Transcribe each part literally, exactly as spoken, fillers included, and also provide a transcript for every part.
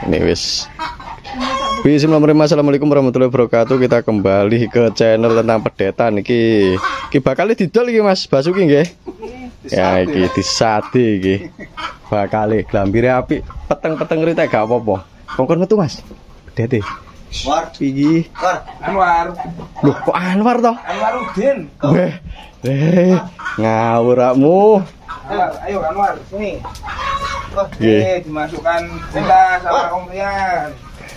Ini wis. Bismillahirrahmanirrahim. Assalamualaikum warahmatullahi wabarakatuh. Kita kembali ke channel tentang pedetan. Iki iki bakal didol iki Mas Basuki nggih. Ya iki disate iki. Bakal glambire apik, peteng-peteng rite gak apa-apa. Kongkon metu Mas. Pedete. War iki. War Anwar. Loh kok Anwar toh? Anwarudin. Weh. Eh, ngawur akmu. Ayo, ayo Anwar, sini. Oke, Nggih. dimasukkan tenda sama komplian.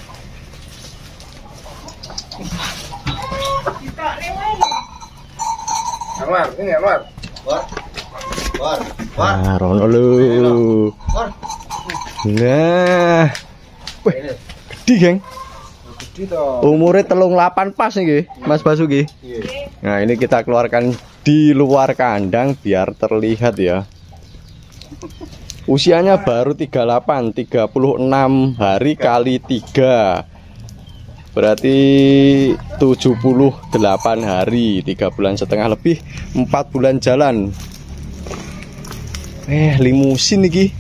Anwar, ini Anwar. War. War. War. Nah, rono lu. War. Nah. Weh, gede, Geng. Gede toh. Umurnya telung delapan pas nih, Mas Basuki. Iya. Nah, ini kita keluarkan di luar kandang biar terlihat ya. Usianya baru tiga puluh delapan, tiga puluh enam hari kali tiga. Berarti tujuh puluh delapan hari, tiga bulan setengah lebih, empat bulan jalan. Eh, limusin iki.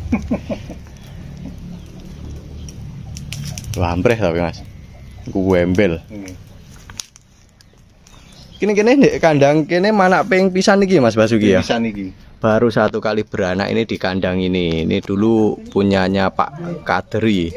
Lambreh tapi Mas. Guembel. Kini-kini di kandang kini mana peng pisan iki Mas Basuki ya? Pisan iki. Baru satu kali beranak ini di kandang ini. Ini dulu punyanya Pak Kadri.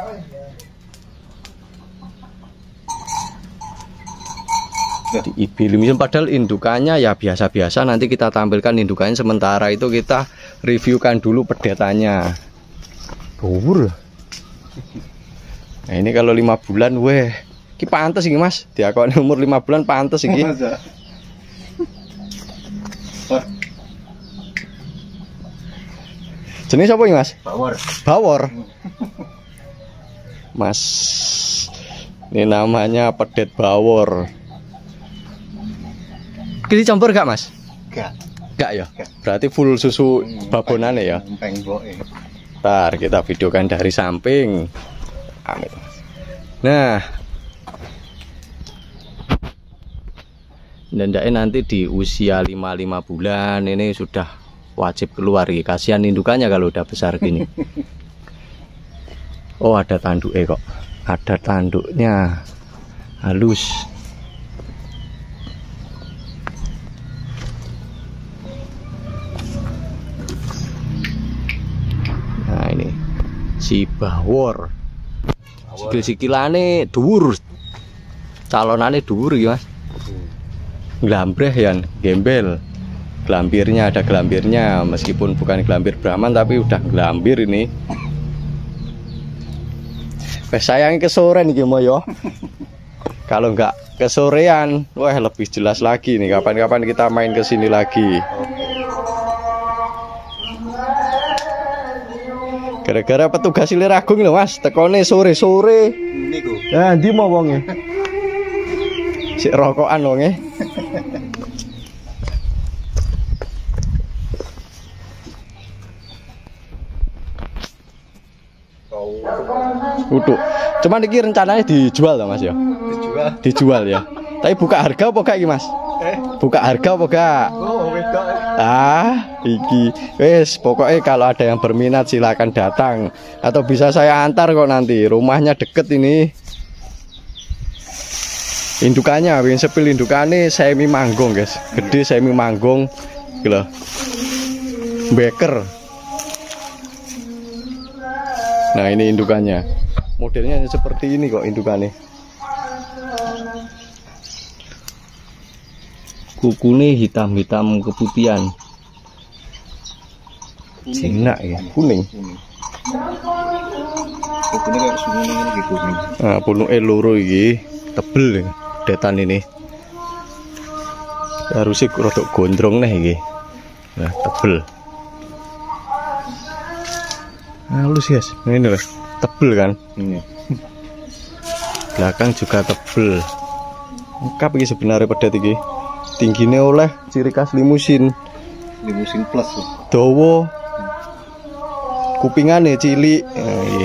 Di Ibilimism padahal indukannya ya biasa-biasa. Nanti kita tampilkan indukannya, sementara itu kita reviewkan dulu pedetannya. Dhuwur. Nah, ini kalau lima bulan weh. Ki pantes iki Mas. Diakoni umur lima bulan pantes iki. Jenis apa ini Mas? Bawor. Bawor. Mas, ini namanya pedet bawor. Kini campur gak Mas? Gak. Gak ya? Gak. Berarti full susu babonane ya? Pengboke. Ntar kita videokan dari samping. Amin. Nah, dan nanti di usia lima puluh lima bulan ini sudah wajib keluar. Kasihan indukannya kalau udah besar gini. Oh, ada tanduknya kok. Ada tanduknya. Halus. Nah, ini si bawor. Sikil-sikilane dhuwur. Calonane dhuwur iki Mas. Glambreh ya, gembel. Gelambirnya ada gelambirnya, meskipun bukan gelambir Brahman tapi udah gelambir ini. Wes sayang kesorean iki mo yo. Kalau nggak kesorean, wah lebih jelas lagi nih. Kapan-kapan kita main ke sini lagi. Gara-gara petugas Ilir Agung lho Mas, tekone sore-sore. Niku. Nah, ndi mau wonge? Sik rokokan wonge. Utuh. Cuman iki rencananya dijual toh Mas ya? Dijual. Dijual ya. Tapi buka harga apa gak iki Mas? Eh. Buka harga apa gak? Oh, wedok. Ah, iki wes pokoknya kalau ada yang berminat silakan datang, atau bisa saya antar kok nanti. Rumahnya deket ini. Indukannya, wing sepil indukannya semi manggung guys, gede semi manggung, gitu. Beker. Nah ini indukannya, modelnya seperti ini kok indukannya. Kukunya hitam-hitam keputihan. Cina ya, kuning. Kukunya kayak kuning ini kuning. Nah, punuk eloro iki tebel detan ini. Harusnya rodok gondrong nih iki. Nah, tebel. Halus guys, ini loh, tebel kan? Ini. Belakang juga tebel. Lengkap iki sebenarnya pedet iki. Tingginya oleh ciri khas limusin. Limusin plus. Dawa. Kupingannya cilik. Nah, iya.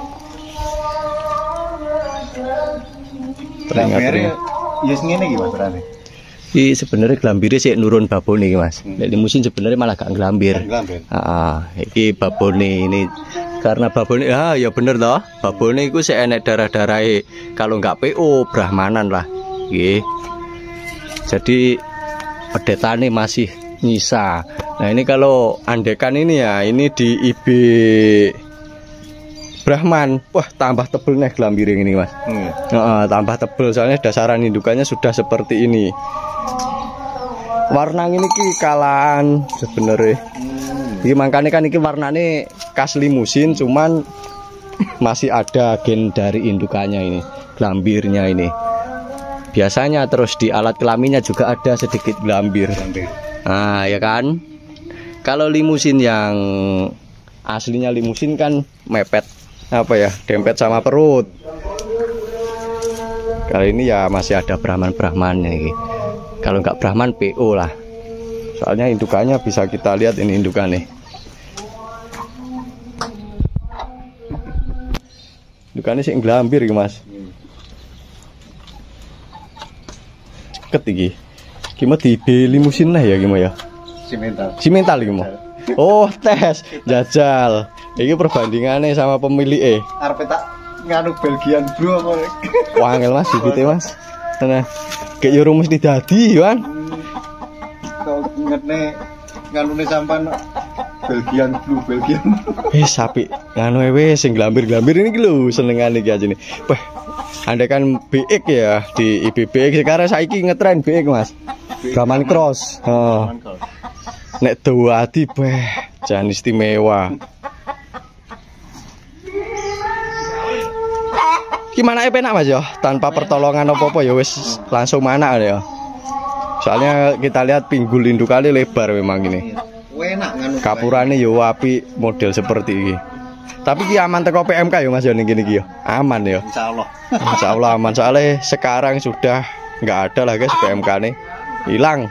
Glambire yes ngene iki Mas berarti. Iki sebenarnya glambire sik nurun babone iki Mas. Nek limusin sebenarnya malah gak glambir. Glambir. Heeh, iki babone ini Karena babone ya ya bener toh. Babone iku sik enek darah-darahe. Kalau nggak P O Brahmanan lah. Nggih. Jadi pedetane masih nyisa. Nah, ini kalau andekan ini ya, ini di I B Brahman. Wah, tambah tebel nih gelambiring ini, Mas. Hmm. Nah, tambah tebel soalnya dasaran indukannya sudah seperti ini. Warna ini ki kalan sebenarnya. Hmm. Ini makanya kan ini warnanya khas limusin, cuman masih ada gen dari indukannya ini, gelambirnya ini. Biasanya terus di alat kelaminnya juga ada sedikit gelambir. Nah, ya kan. Kalau limusin yang aslinya limusin kan mepet apa ya, dempet sama perut. Kali ini ya masih ada Brahman-Brahmannya ini. Kalau nggak Brahman P O lah. Soalnya indukannya bisa kita lihat ini indukannya. Indukannya sih gelambir iki, Mas. Ceket iki. Gimana di B limusin lah ya gimana ya? Simental. Simental gimana? Oh, tes jajal. Ini perbandingannya sama pemilik eh. Arep tak nganu Belgian bro apa? Wangel Mas, bibite Mas. Nah, kayak yo mesti dadi, kan. Kok ngene nganune sampan Belgian blue, Belgian. Eh, sapi nganu wis sing glambir-glambir ini lho senengane iki aja nih. Wah, Anda kan B X ya di I B B X sekarang saiki ngetren B X Mas. Gaman cross. Heeh. Nek dawati beh jan istimewa. Gimana ya penak Mas ya, tanpa pertolongan apa-apa ya wis langsung mana ya. Soalnya kita lihat pinggul indukannya lebar memang ini. Kapurane yo api model seperti ini. Tapi ki aman teko P M K ya Mas ya ning kene iki ya. Aman ya. Insyaallah. Insyaallah aman soalnya sekarang sudah nggak ada lah guys P M K nih. Hilang.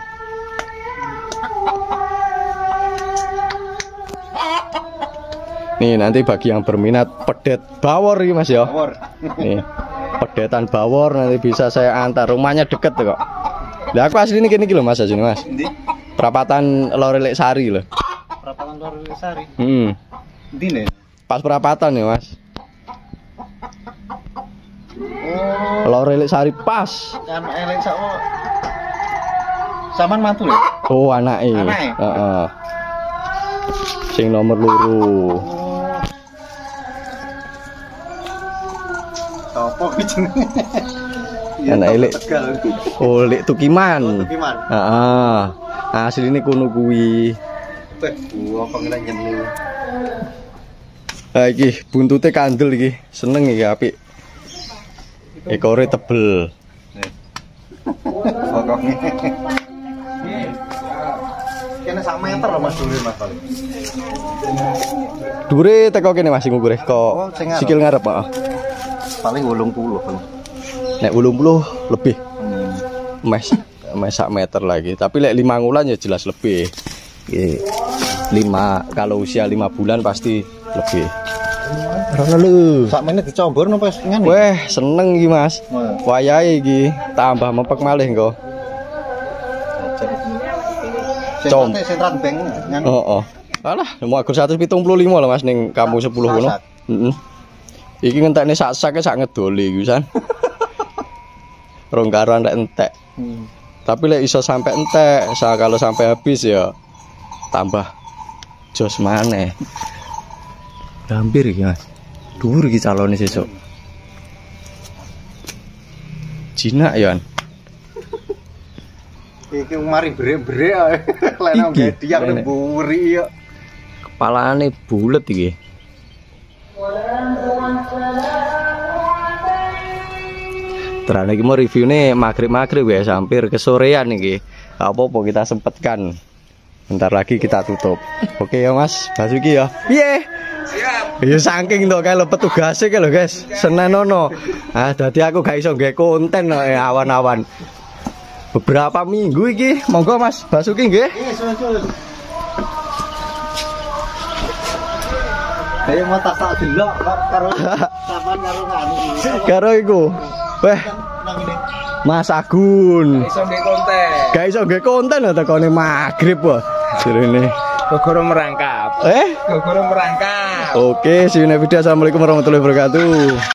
Nih nanti bagi yang berminat pedet bawor ini Mas ya. Bawor. Nih pedetan bawor nanti bisa saya antar, rumahnya deket tuh kok. Lah aku asli ini gini loh Mas asini Mas. Ndi? Perapatan Lorelek Sari loh. Perapatan Lorelek Sari. Hmm. Ndi nih? Pas perapatan ya Mas. Oh. Lorelek Sari pas. Kan elek sakmo. Saman mantu ya? Oh anake. Anake. Heeh. Sing nomor loro. Sopo ki jenenge? Anak elek. Oh, lek Tukiman. Oh, Tukiman. Heeh. Asline kono kuwi. Weh, gua kok ngene nyeni. Ha iki buntute kandel iki. Seneng iki apik. Ekore tebel. Pokoknya. Kene sak meter loh Mas dure Mas paling. Dure teko kene Mas ngukure kok oh, sikil ngarep heeh. Paling wolung puluh paling. Nek wolung puluh lebih. Hmm. Mes mes sak meter lagi, tapi lek lima ngulan ya jelas lebih. Nggih. lima kalau usia lima bulan pasti lebih. Rono lho. Sakmene dicombor napa ngene? Weh, seneng iki Mas. Wayahe iki tambah mepek malih engko. Com. Oh, oh. Alah, mau agur seratus pitung puluh lima lah Mas ning kampung sepuluh ngono. Heeh. Iki ngentekne sak-sak sak ngedoli iki pisan. Rongkaran rek entek. Hmm. Tapi lek iso sampai entek, kalau sampai habis ya tambah jos maneh. Hampir iki Mas. Dhuwur iki calone sesuk. Jinak ya. Iki mari brek-brek ae. Lenong gediak mburi ya. Kepalane bulet iki. Terus iki mau review nih maghrib-maghrib ya, hampir ke sorean iki. Apa-apa kita sempatkan. Bentar lagi kita tutup. Oke ya Mas, Basuki ya. Piye? Siap. Ya saking to kae petugasé ke lho guys. Senen ono. Ah dadi aku gak iso nggae konten kok awan-awan. Beberapa minggu iki, monggo Mas Basuki nggih. Yes, Mas. Kayak mau tak tak delok karo sampean karo nganu. Karo iku. Weh. Mas Agun. Gak iso nggih konten. Gak iso nggih konten lho tekone magrib wae. Jerene. Kok merangkap. Eh? Gogoro merangkap. Oke, see you next video. Assalamualaikum warahmatullahi wabarakatuh.